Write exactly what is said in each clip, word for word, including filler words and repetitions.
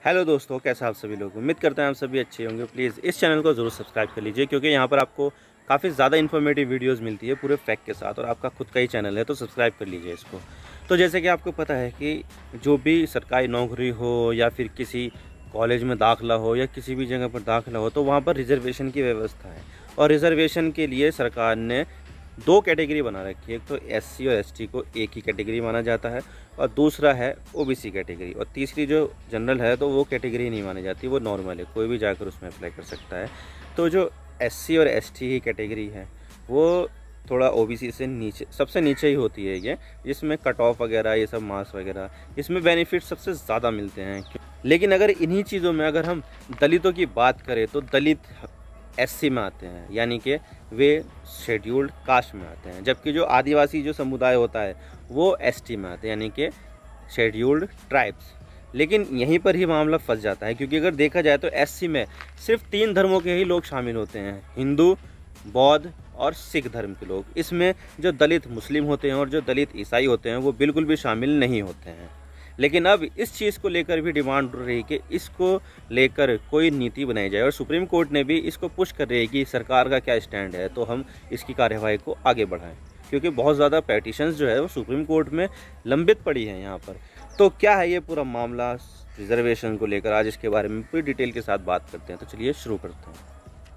Hello दोस्तों, कैसे आप सभी लोग। उम्मीद करते हैं आप सभी अच्छे होंगे। प्लीज़ इस चैनल को ज़रूर सब्सक्राइब कर लीजिए, क्योंकि यहाँ पर आपको काफ़ी ज़्यादा इन्फॉर्मेटिव वीडियोस मिलती है पूरे फैक्ट के साथ, और आपका खुद का ही चैनल है तो सब्सक्राइब कर लीजिए इसको। तो जैसे कि आपको पता है कि जो भी सरकारी नौकरी हो या फिर किसी कॉलेज में दाखिला हो या किसी भी जगह पर दाखिला हो, तो वहाँ पर रिजर्वेशन की व्यवस्था है। और रिजर्वेशन के लिए सरकार ने दो कैटेगरी बना रखी है। एक तो एससी और एसटी को एक ही कैटेगरी माना जाता है, और दूसरा है ओबीसी कैटेगरी, और तीसरी जो जनरल है तो वो कैटेगरी नहीं मानी जाती, वो नॉर्मल है, कोई भी जाकर उसमें अप्लाई कर सकता है। तो जो एससी और एसटी की कैटेगरी है वो थोड़ा ओबीसी से नीचे, सबसे नीचे ही होती है ये, जिसमें कट ऑफ वगैरह ये सब मार्क्स वगैरह, इसमें बेनिफिट सबसे ज़्यादा मिलते हैं। लेकिन अगर इन्हीं चीज़ों में अगर हम दलितों की बात करें तो दलित एससी में आते हैं, यानी कि वे शेड्यूल्ड कास्ट में आते हैं, जबकि जो आदिवासी जो समुदाय होता है वो एसटी में आते हैं, यानी कि शेड्यूल्ड ट्राइब्स। लेकिन यहीं पर ही मामला फंस जाता है, क्योंकि अगर देखा जाए तो एससी में सिर्फ तीन धर्मों के ही लोग शामिल होते हैं, हिंदू, बौद्ध और सिख धर्म के लोग। इसमें जो दलित मुस्लिम होते हैं और जो दलित ईसाई होते हैं वो बिल्कुल भी शामिल नहीं होते हैं। लेकिन अब इस चीज़ को लेकर भी डिमांड उठ रही कि इसको लेकर कोई नीति बनाई जाए, और सुप्रीम कोर्ट ने भी इसको पुश कर रही है कि सरकार का क्या स्टैंड है, तो हम इसकी कार्यवाही को आगे बढ़ाएं, क्योंकि बहुत ज़्यादा पेटिशंस जो है वो सुप्रीम कोर्ट में लंबित पड़ी हैं यहाँ पर। तो क्या है ये पूरा मामला रिजर्वेशन को लेकर, आज इसके बारे में पूरी डिटेल के साथ बात करते हैं। तो चलिए शुरू करते हैं।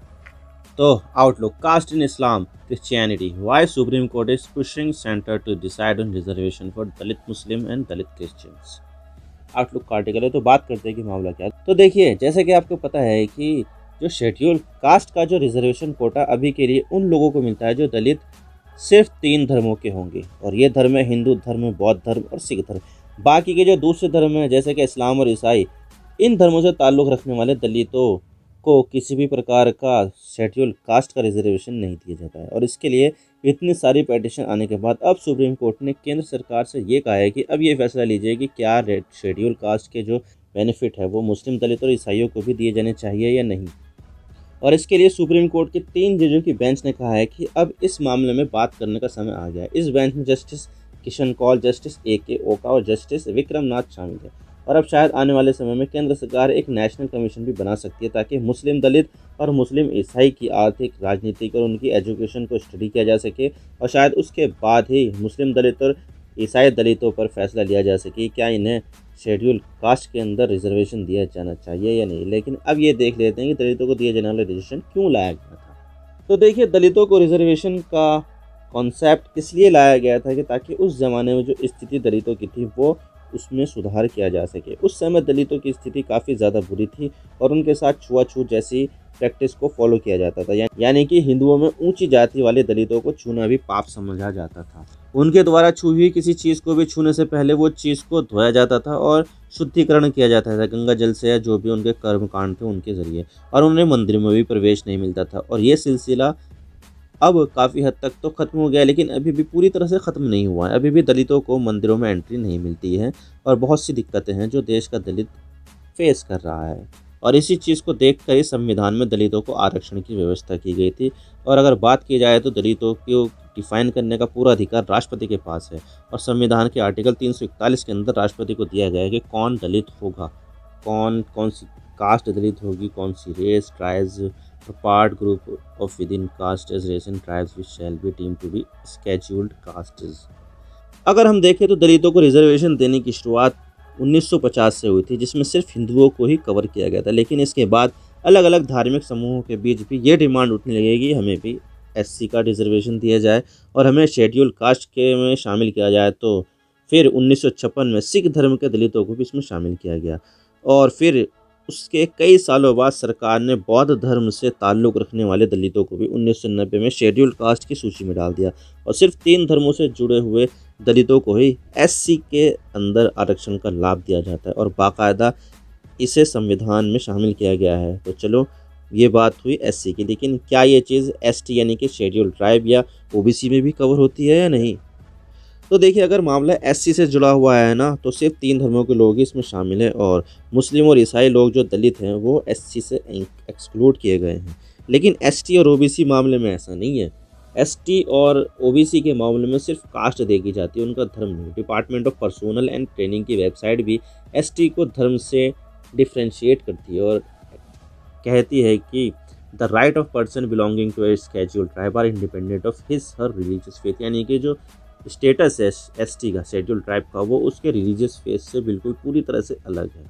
तो Outlook, caste in Islam Christianity, why Supreme Court is pushing centre to decide on reservation for Dalit Muslim and Dalit Christians. Outlook का आर्टिकल है, तो बात करते हैं कि मामला क्या है। तो देखिए, जैसे कि आपको पता है कि जो शेड्यूल कास्ट का जो रिजर्वेशन कोटा अभी के लिए उन लोगों को मिलता है जो दलित सिर्फ तीन धर्मों के होंगे, और ये धर्म है हिंदू धर्म, बौद्ध धर्म और सिख धर्म। बाकी के जो दूसरे धर्म हैं जैसे कि इस्लाम और ईसाई, इन धर्मों से ताल्लुक़ रखने वाले दलितों को किसी भी प्रकार का शेड्यूल कास्ट का रिजर्वेशन नहीं दिया जाता है। और इसके लिए इतनी सारी पेटिशन आने के बाद अब सुप्रीम कोर्ट ने केंद्र सरकार से ये कहा है कि अब ये फैसला लीजिए कि क्या शेड्यूल कास्ट के जो बेनिफिट है वो मुस्लिम, दलित और ईसाइयों को भी दिए जाने चाहिए या नहीं। और इसके लिए सुप्रीम कोर्ट के तीन जजों की बेंच ने कहा है कि अब इस मामले में बात करने का समय आ गया है। इस बेंच में Justice Kishan Kaul, Justice A K Oka और जस्टिस विक्रम नाथ शामिल है। और अब शायद आने वाले समय में केंद्र सरकार एक नेशनल कमीशन भी बना सकती है, ताकि मुस्लिम, दलित और मुस्लिम ईसाई की आर्थिक, राजनीतिक और उनकी एजुकेशन को स्टडी किया जा सके, और शायद उसके बाद ही मुस्लिम, दलित और ईसाई दलितों पर फैसला लिया जा सके क्या इन्हें शेड्यूल कास्ट के अंदर रिजर्वेशन दिया जाना चाहिए या नहीं। लेकिन अब ये देख लेते हैं कि दलितों को दिया जाने वाला रिजर्वेशन क्यों लाया गया था। तो देखिए, दलितों को रिजर्वेशन का कॉन्सेप्ट इसलिए लाया गया था कि ताकि उस ज़माने में जो स्थिति दलितों की थी वो उसमें सुधार किया जा सके। उस समय दलितों की स्थिति काफ़ी ज़्यादा बुरी थी और उनके साथ छुआछूत जैसी प्रैक्टिस को फॉलो किया जाता था, यानी कि हिंदुओं में ऊंची जाति वाले दलितों को छूना भी पाप समझा जाता था। उनके द्वारा छुई हुई किसी चीज़ को भी छूने से पहले वो चीज़ को धोया जाता था और शुद्धिकरण किया जाता था गंगा जल से, या जो भी उनके कर्म कांड थे उनके जरिए, और उन्हें मंदिर में भी प्रवेश नहीं मिलता था। और ये सिलसिला अब काफ़ी हद तक तो ख़त्म हो गया, लेकिन अभी भी पूरी तरह से ख़त्म नहीं हुआ है। अभी भी दलितों को मंदिरों में एंट्री नहीं मिलती है, और बहुत सी दिक्कतें हैं जो देश का दलित फेस कर रहा है। और इसी चीज़ को देखकर ही संविधान में दलितों को आरक्षण की व्यवस्था की गई थी। और अगर बात की जाए तो दलितों को डिफाइन करने का पूरा अधिकार राष्ट्रपति के पास है, और संविधान के आर्टिकल तीन सौ इकतालीस के अंदर राष्ट्रपति को दिया गया है कि कौन दलित होगा, कौन कौन सी कास्ट दलित होगी, कौन सी race, tribes, part group of with in caste as race and tribes which shall be deemed to be scheduled castes. अगर हम देखें तो दलितों को रिजर्वेशन देने की शुरुआत उन्नीस सौ पचास से हुई थी, जिसमें सिर्फ हिंदुओं को ही कवर किया गया था। लेकिन इसके बाद अलग अलग धार्मिक समूहों के बीच भी ये डिमांड उठने लगेगी कि हमें भी एससी का रिजर्वेशन दिया जाए और हमें शेड्यूल कास्ट के में शामिल किया जाए। तो फिर उन्नीस सौ छप्पन में सिख धर्म के दलितों को भी इसमें शामिल किया गया, और फिर उसके कई सालों बाद सरकार ने बौद्ध धर्म से ताल्लुक़ रखने वाले दलितों को भी उन्नीस सौ नब्बे में शेड्यूल कास्ट की सूची में डाल दिया, और सिर्फ तीन धर्मों से जुड़े हुए दलितों को ही एससी के अंदर आरक्षण का लाभ दिया जाता है, और बाकायदा इसे संविधान में शामिल किया गया है। तो चलो, ये बात हुई एससी की, लेकिन क्या ये चीज़ एसटी यानी कि शेड्यूल ट्राइब या ओबीसी में भी कवर होती है या नहीं। तो देखिए, अगर मामला एससी से जुड़ा हुआ है ना, तो सिर्फ तीन धर्मों के लोग ही इसमें शामिल हैं, और मुस्लिम और ईसाई लोग जो दलित हैं वो एससी से एक्सक्लूड किए गए हैं। लेकिन एसटी और ओबीसी मामले में ऐसा नहीं है। एसटी और ओबीसी के मामले में सिर्फ कास्ट देखी जाती है, उनका धर्म नहीं। Department of Personnel and Training की वेबसाइट भी एसटी को धर्म से डिफ्रेंशिएट करती है और कहती है कि the right of person belonging to a schedule tribe are independent of his her religious faith, यानी कि जो स्टेटस है एस टी का, शेड्यूल ट्राइब का, वो उसके रिलीजियस फेथ से बिल्कुल पूरी तरह से अलग है।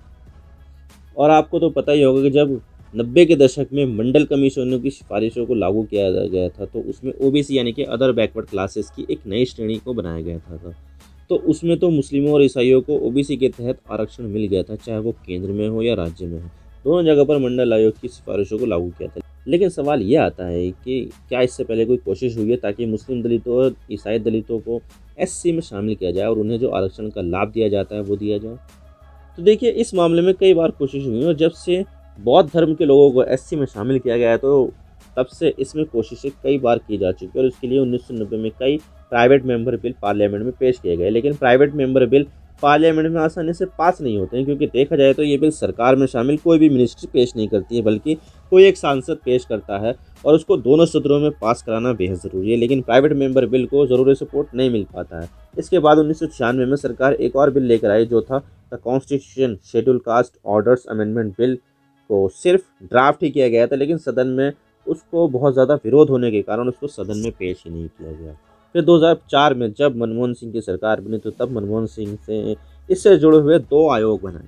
और आपको तो पता ही होगा कि जब नब्बे के दशक में मंडल कमीशनों की सिफारिशों को लागू किया गया था तो उसमें ओबीसी यानी कि अदर बैकवर्ड क्लासेस की एक नई श्रेणी को बनाया गया था। तो उसमें तो मुस्लिमों और ईसाइयों को ओबीसी के तहत आरक्षण मिल गया था, चाहे वो केंद्र में हो या राज्य में हो, दोनों जगह पर मंडल आयोग की सिफारिशों को लागू किया था। लेकिन सवाल ये आता है कि क्या इससे पहले कोई कोशिश हुई है ताकि मुस्लिम दलितों और ईसाई दलितों को एससी में शामिल किया जाए और उन्हें जो आरक्षण का लाभ दिया जाता है वो दिया जाए? तो देखिए, इस मामले में कई बार कोशिश हुई और जब से बौद्ध धर्म के लोगों को एससी में शामिल किया गया है तो तब से इसमें कोशिशें कई बार की जा चुकी है और इसके लिए उन्नीस सौ नब्बे में कई प्राइवेट मेंबर बिल पार्लियामेंट में पेश किए गए। लेकिन प्राइवेट मेंबर बिल पार्लियामेंट में आसानी से पास नहीं होते हैं, क्योंकि देखा जाए तो ये बिल सरकार में शामिल कोई भी मिनिस्ट्री पेश नहीं करती है, बल्कि कोई एक सांसद पेश करता है और उसको दोनों सदनों में पास कराना बेहद ज़रूरी है। लेकिन प्राइवेट मेंबर बिल को ज़रूरी सपोर्ट नहीं मिल पाता है। इसके बाद उन्नीस सौ छियानवे में सरकार एक और बिल लेकर आई जो था the Constitution Schedule Caste Orders Amendment Bill, को सिर्फ ड्राफ्ट ही किया गया था, लेकिन सदन में उसको बहुत ज़्यादा विरोध होने के कारण उसको सदन में पेश ही नहीं किया गया। फिर दो हज़ार चार में जब मनमोहन सिंह की सरकार बनी तो तब मनमोहन सिंह से इससे जुड़े हुए दो आयोग बनाए।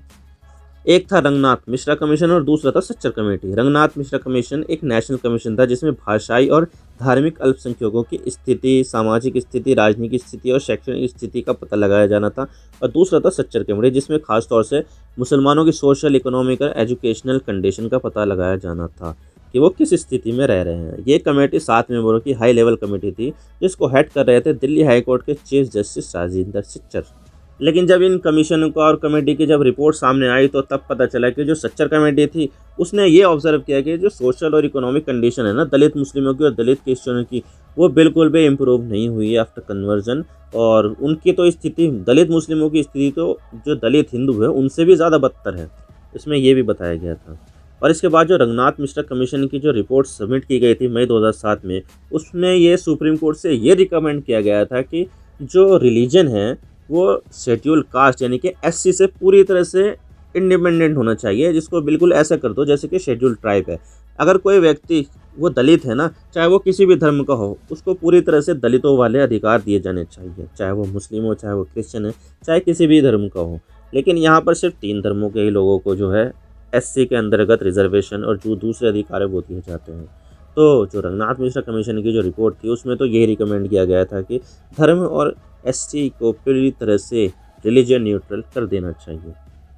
एक था रंगनाथ मिश्रा कमीशन और दूसरा था सच्चर कमेटी। रंगनाथ मिश्रा कमीशन एक नेशनल कमीशन था जिसमें भाषाई और धार्मिक अल्पसंख्यकों की स्थिति, सामाजिक स्थिति, राजनीतिक स्थिति और शैक्षणिक स्थिति का पता लगाया जाना था। और दूसरा था सच्चर कमेटी जिसमें खासतौर से मुसलमानों की सोशल, इकोनॉमिक और एजुकेशनल कंडीशन का पता लगाया जाना था कि वो किस स्थिति में रह रहे हैं। ये कमेटी सात मेंबरों की हाई लेवल कमेटी थी जिसको हेड कर रहे थे दिल्ली हाई कोर्ट के चीफ जस्टिस राजेंद्र सच्चर। लेकिन जब इन कमीशन को और कमेटी की जब रिपोर्ट सामने आई तो तब पता चला कि जो सच्चर कमेटी थी उसने ये ऑब्जर्व किया कि जो सोशल और इकोनॉमिक कंडीशन है ना दलित मुस्लिमों की और दलित क्रिश्चियनों की, वो बिल्कुल भी इम्प्रूव नहीं हुई है आफ्टर कन्वर्जन। और उनकी तो स्थिति, दलित मुस्लिमों की स्थिति तो जो दलित हिंदू है उनसे भी ज़्यादा बदतर है, इसमें ये भी बताया गया था। और इसके बाद जो रंगनाथ मिश्रा कमीशन की जो रिपोर्ट सबमिट की गई थी मई दो हज़ार सात में, उसमें ये सुप्रीम कोर्ट से ये रिकमेंड किया गया था कि जो रिलीजन है वो शेड्यूल कास्ट यानी कि एससी से पूरी तरह से इंडिपेंडेंट होना चाहिए, जिसको बिल्कुल ऐसा कर दो जैसे कि शेड्यूल ट्राइब है। अगर कोई व्यक्ति वो दलित है ना, चाहे वो किसी भी धर्म का हो, उसको पूरी तरह से दलितों वाले अधिकार दिए जाने चाहिए, चाहे वो मुस्लिम हो, चाहे वो क्रिश्चियन है, चाहे किसी भी धर्म का हो। लेकिन यहाँ पर सिर्फ तीन धर्मों के ही लोगों को जो है एससी के अंतर्गत रिजर्वेशन और जो दूसरे अधिकार है वो दिए जाते हैं। तो जो रंगनाथ मिश्रा कमीशन की जो रिपोर्ट थी उसमें तो यही रिकमेंड किया गया था कि धर्म और एससी को पूरी तरह से रिलीजन न्यूट्रल कर देना चाहिए,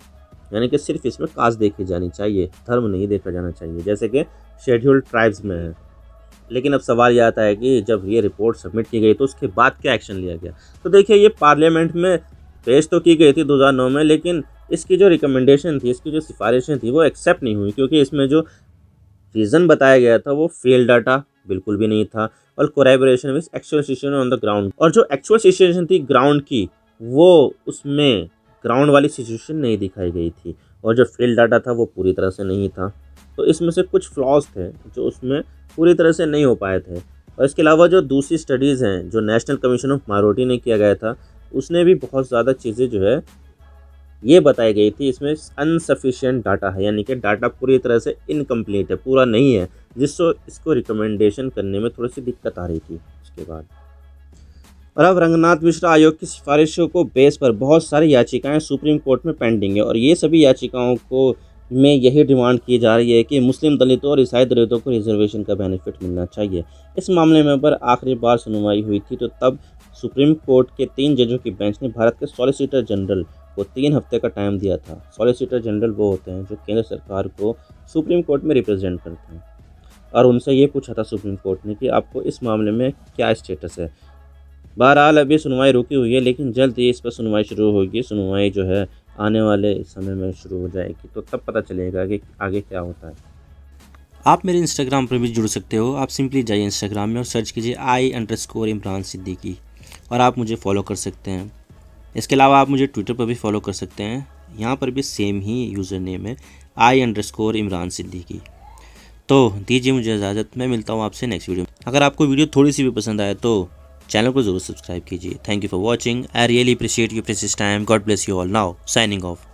यानी कि सिर्फ इसमें कास्ट देखी जानी चाहिए, धर्म नहीं देखा जाना चाहिए, जैसे कि शेड्यूल्ड ट्राइब्स में है। लेकिन अब सवाल यह आता है कि जब ये रिपोर्ट सबमिट की गई तो उसके बाद क्या एक्शन लिया गया। तो देखिए, ये पार्लियामेंट में पेश तो की गई थी दो हज़ार नौ में, लेकिन इसकी जो रिकमेंडेशन थी, इसकी जो सिफारिशें थी वो एक्सेप्ट नहीं हुई, क्योंकि इसमें जो रीज़न बताया गया था वो फील्ड डाटा बिल्कुल भी नहीं था और collaboration with actual situation on the ground, और जो एक्चुअल सिचुएशन थी ग्राउंड की वो उसमें ग्राउंड वाली सिचुएशन नहीं दिखाई गई थी, और जो फील्ड डाटा था वो पूरी तरह से नहीं था। तो इसमें से कुछ फ्लॉज थे जो उसमें पूरी तरह से नहीं हो पाए थे। और इसके अलावा जो दूसरी स्टडीज़ हैं जो नेशनल कमीशन ऑफ माइनॉरिटी ने किया गया था, उसने भी बहुत ज़्यादा चीज़ें जो है ये बताई गई थी, इसमें अनसफिशिएंट डाटा है, यानी कि डाटा पूरी तरह से इनकम्प्लीट है, पूरा नहीं है, जिससे इसको रिकमेंडेशन करने में थोड़ी सी दिक्कत आ रही थी उसके बाद। और अब रंगनाथ मिश्रा आयोग की सिफारिशों को बेस पर बहुत सारी याचिकाएं सुप्रीम कोर्ट में पेंडिंग है, और ये सभी याचिकाओं को में यही डिमांड की जा रही है कि मुस्लिम दलितों और ईसाई दलितों को रिजर्वेशन का बेनिफिट मिलना चाहिए। इस मामले में पर आखिरी बार सुनवाई हुई थी तो तब सुप्रीम कोर्ट के तीन जजों की बेंच ने भारत के सॉलिसिटर जनरल को तीन हफ्ते का टाइम दिया था। सॉलिसिटर जनरल वो होते हैं जो केंद्र सरकार को सुप्रीम कोर्ट में रिप्रेजेंट करते हैं, और उनसे ये पूछा था सुप्रीम कोर्ट ने कि आपको इस मामले में क्या स्टेटस है। बहरहाल अभी सुनवाई रुकी हुई है, लेकिन जल्द ही इस पर सुनवाई शुरू होगी। सुनवाई जो है आने वाले समय में शुरू हो जाएगी, तो तब पता चलेगा कि आगे क्या होता है। आप मेरे इंस्टाग्राम पर भी जुड़ सकते हो। आप सिंपली जाइए इंस्टाग्राम में और सर्च कीजिए I underscore Imran Siddiqui, और आप मुझे फॉलो कर सकते हैं। इसके अलावा आप मुझे ट्विटर पर भी फॉलो कर सकते हैं, यहाँ पर भी सेम ही यूज़र नेम है I underscore Imran Siddiqui. तो दीजिए मुझे इजाज़त, मैं मिलता हूँ आपसे नेक्स्ट वीडियो में। अगर आपको वीडियो थोड़ी सी भी पसंद आए तो चैनल को ज़रूर सब्सक्राइब कीजिए। Thank you for watching. I really appreciate your precious time. God bless you all. Now signing of.